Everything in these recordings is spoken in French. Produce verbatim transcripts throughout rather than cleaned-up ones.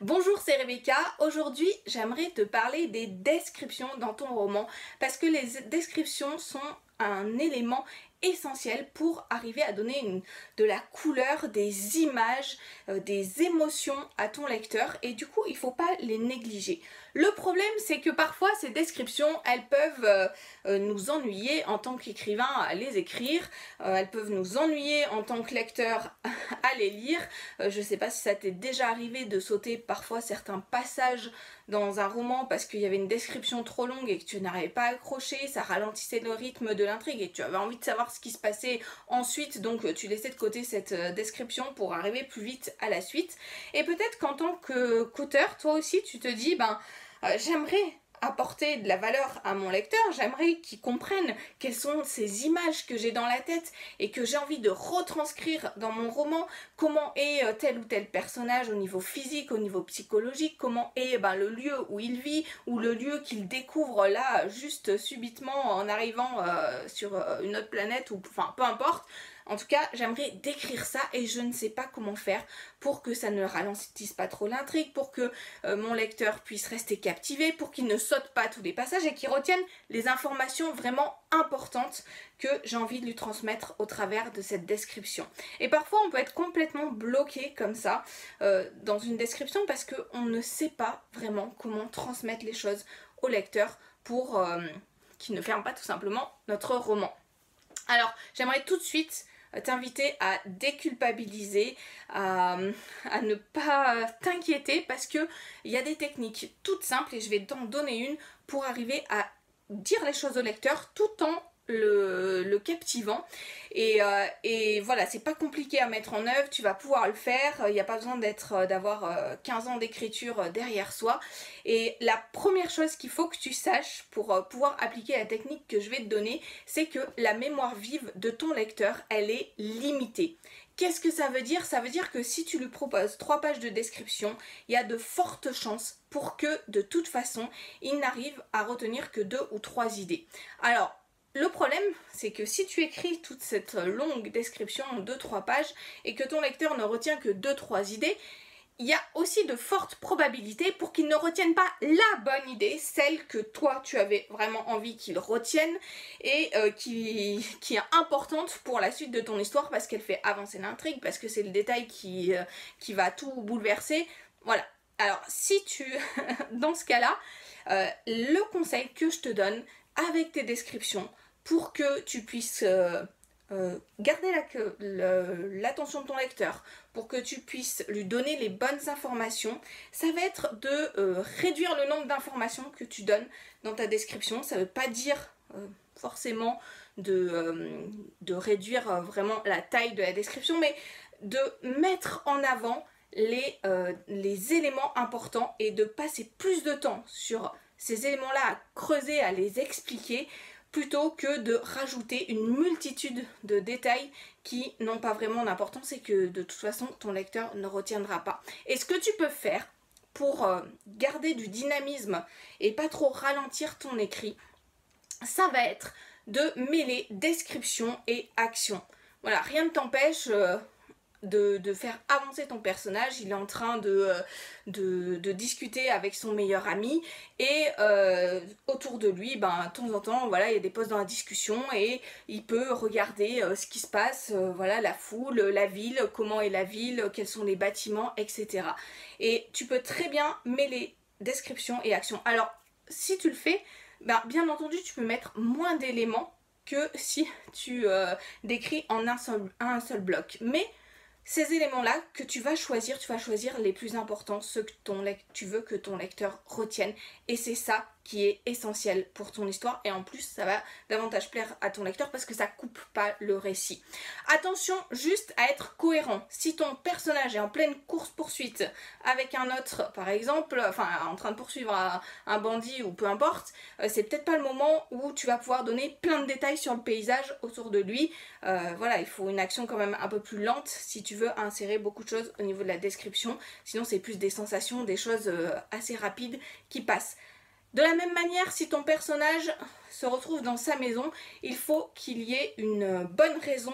Bonjour, c'est Rebecca. Aujourd'hui, j'aimerais te parler des descriptions dans ton roman parce que les descriptions sont un élément essentiel pour arriver à donner une, de la couleur, des images, euh, des émotions à ton lecteur et du coup il ne faut pas les négliger. Le problème c'est que parfois ces descriptions elles peuvent euh, euh, nous ennuyer en tant qu'écrivain à les écrire, euh, elles peuvent nous ennuyer en tant que lecteur à les lire. Euh, je ne sais pas si ça t'est déjà arrivé de sauter parfois certains passages dans un roman parce qu'il y avait une description trop longue et que tu n'arrivais pas à accrocher, ça ralentissait le rythme de l'intrigue et tu avais envie de savoir ce qui se passait ensuite, donc tu laissais de côté cette description pour arriver plus vite à la suite. Et peut-être qu'en tant que qu'auteur, toi aussi tu te dis, ben euh, j'aimerais apporter de la valeur à mon lecteur, j'aimerais qu'il comprenne quelles sont ces images que j'ai dans la tête et que j'ai envie de retranscrire dans mon roman, comment est tel ou tel personnage au niveau physique, au niveau psychologique, comment est ben, le lieu où il vit ou le lieu qu'il découvre là juste subitement en arrivant euh, sur une autre planète ou enfin peu importe. En tout cas, j'aimerais décrire ça et je ne sais pas comment faire pour que ça ne ralentisse pas trop l'intrigue, pour que euh, mon lecteur puisse rester captivé, pour qu'il ne saute pas tous les passages et qu'il retienne les informations vraiment importantes que j'ai envie de lui transmettre au travers de cette description. Et parfois, on peut être complètement bloqué comme ça euh, dans une description parce qu'on ne sait pas vraiment comment transmettre les choses au lecteur pour euh, qu'il ne ferme pas tout simplement notre roman. Alors, j'aimerais tout de suite t'inviter à déculpabiliser, à, à ne pas t'inquiéter parce qu'il y a des techniques toutes simples et je vais t'en donner une pour arriver à dire les choses au lecteur tout en le, le captivant et, euh, et voilà, c'est pas compliqué à mettre en œuvre, tu vas pouvoir le faire, il n'y a pas besoin d'être d'avoir euh, quinze ans d'écriture derrière soi. Et la première chose qu'il faut que tu saches pour euh, pouvoir appliquer la technique que je vais te donner, c'est que la mémoire vive de ton lecteur, elle est limitée. Qu'est-ce que ça veut dire? Ça veut dire que si tu lui proposes trois pages de description, il y a de fortes chances pour que de toute façon, il n'arrive à retenir que deux ou trois idées. Alors, le problème, c'est que si tu écris toute cette longue description en deux trois pages et que ton lecteur ne retient que deux trois idées, il y a aussi de fortes probabilités pour qu'il ne retienne pas la bonne idée, celle que toi tu avais vraiment envie qu'il retienne et euh, qui, qui est importante pour la suite de ton histoire parce qu'elle fait avancer l'intrigue, parce que c'est le détail qui, euh, qui va tout bouleverser. Voilà. Alors si tu, dans ce cas-là, euh, le conseil que je te donne avec tes descriptions pour que tu puisses euh, euh, garder l'attention de ton lecteur, pour que tu puisses lui donner les bonnes informations, ça va être de euh, réduire le nombre d'informations que tu donnes dans ta description. Ça ne veut pas dire euh, forcément de, euh, de réduire euh, vraiment la taille de la description, mais de mettre en avant les, euh, les éléments importants et de passer plus de temps sur ces éléments-là à creuser, à les expliquer, plutôt que de rajouter une multitude de détails qui n'ont pas vraiment d'importance et que de toute façon ton lecteur ne retiendra pas. Et ce que tu peux faire pour euh, garder du dynamisme et pas trop ralentir ton écrit, ça va être de mêler description et action. Voilà, rien ne t'empêche euh, De, de faire avancer ton personnage, il est en train de, de, de discuter avec son meilleur ami et euh, autour de lui, ben, de temps en temps, voilà, il y a des pauses dans la discussion et il peut regarder euh, ce qui se passe, euh, voilà, la foule, la ville, comment est la ville, quels sont les bâtiments, et cetera. Et tu peux très bien mêler description et action. Alors, si tu le fais, ben, bien entendu, tu peux mettre moins d'éléments que si tu euh, décris en un seul, un seul bloc. Mais ces éléments-là que tu vas choisir, tu vas choisir les plus importants, ceux que ton tu veux que ton lecteur retienne. Et c'est ça qui est essentiel pour ton histoire. Et en plus, ça va davantage plaire à ton lecteur parce que ça coupe pas le récit. Attention juste à être cohérent. Si ton personnage est en pleine course-poursuite avec un autre, par exemple, enfin en train de poursuivre un, un bandit ou peu importe, euh, c'est peut-être pas le moment où tu vas pouvoir donner plein de détails sur le paysage autour de lui. Euh, voilà, il faut une action quand même un peu plus lente si tu veux insérer beaucoup de choses au niveau de la description. Sinon, c'est plus des sensations, des choses euh, assez rapides qui passent. De la même manière, si ton personnage se retrouve dans sa maison, il faut qu'il y ait une bonne raison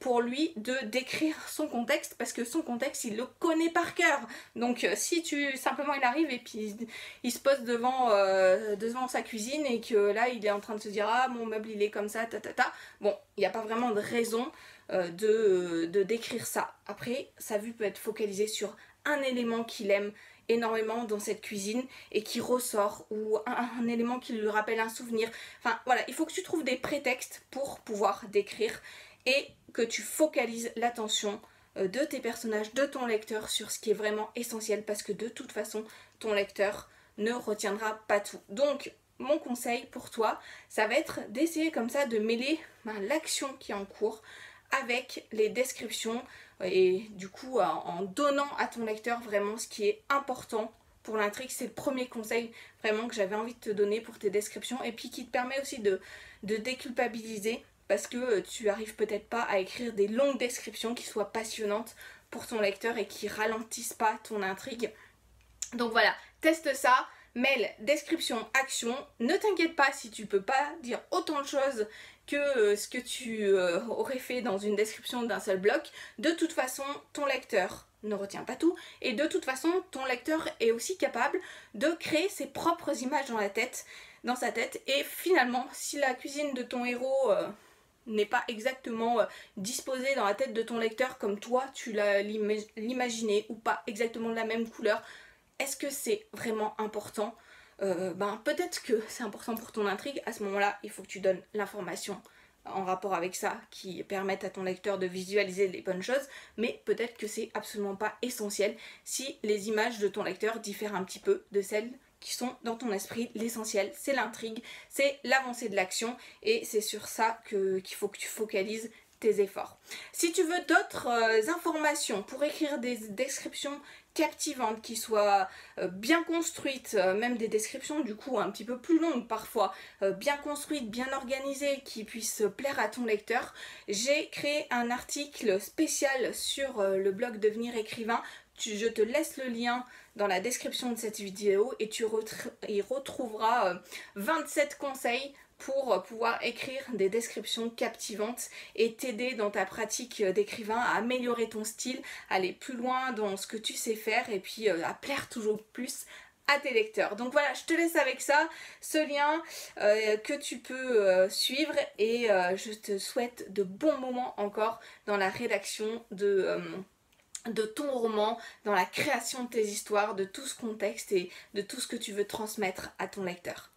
pour lui de décrire son contexte, parce que son contexte il le connaît par cœur. Donc euh, si tu simplement il arrive et puis il, il se pose devant, euh, devant sa cuisine et que là il est en train de se dire ah mon meuble il est comme ça ta ta ta, bon il n'y a pas vraiment de raison euh, de, de décrire ça. Après sa vue peut être focalisée sur un élément qu'il aime énormément dans cette cuisine et qui ressort, ou un, un élément qui lui rappelle un souvenir. Enfin voilà, il faut que tu trouves des prétextes pour pouvoir décrire et que tu focalises l'attention de tes personnages, de ton lecteur sur ce qui est vraiment essentiel, parce que de toute façon ton lecteur ne retiendra pas tout. Donc mon conseil pour toi, ça va être d'essayer comme ça de mêler ben, l'action qui est en cours avec les descriptions et du coup en donnant à ton lecteur vraiment ce qui est important pour l'intrigue. C'est le premier conseil vraiment que j'avais envie de te donner pour tes descriptions, et puis qui te permet aussi de, de déculpabiliser, parce que tu arrives peut-être pas à écrire des longues descriptions qui soient passionnantes pour ton lecteur et qui ralentissent pas ton intrigue. Donc voilà, teste ça, mêle description, action. Ne t'inquiète pas si tu peux pas dire autant de choses que euh, ce que tu euh, aurais fait dans une description d'un seul bloc. De toute façon, ton lecteur ne retient pas tout, et de toute façon, ton lecteur est aussi capable de créer ses propres images dans la tête, dans sa tête. Et finalement, si la cuisine de ton héros euh, n'est pas exactement euh, disposée dans la tête de ton lecteur comme toi tu l'as l'imaginé, ou pas exactement de la même couleur, est-ce que c'est vraiment important? euh, Ben peut-être que c'est important pour ton intrigue. À ce moment-là, il faut que tu donnes l'information en rapport avec ça qui permette à ton lecteur de visualiser les bonnes choses, mais peut-être que c'est absolument pas essentiel si les images de ton lecteur diffèrent un petit peu de celles qui sont dans ton esprit. L'essentiel, c'est l'intrigue, c'est l'avancée de l'action, et c'est sur ça que, qu'il faut que tu focalises tes efforts. Si tu veux d'autres euh, informations pour écrire des descriptions captivantes, qui soient euh, bien construites, euh, même des descriptions du coup un petit peu plus longues parfois, euh, bien construites, bien organisées, qui puissent plaire à ton lecteur, j'ai créé un article spécial sur euh, le blog Devenir écrivain. Tu, je te laisse le lien dans la description de cette vidéo et tu y retrouveras euh, vingt-sept conseils pour pouvoir écrire des descriptions captivantes et t'aider dans ta pratique d'écrivain à améliorer ton style, aller plus loin dans ce que tu sais faire, et puis euh, à plaire toujours plus à tes lecteurs. Donc voilà, je te laisse avec ça, ce lien euh, que tu peux euh, suivre, et euh, je te souhaite de bons moments encore dans la rédaction de... Euh, de ton roman, dans la création de tes histoires, de tout ce contexte et de tout ce que tu veux transmettre à ton lecteur.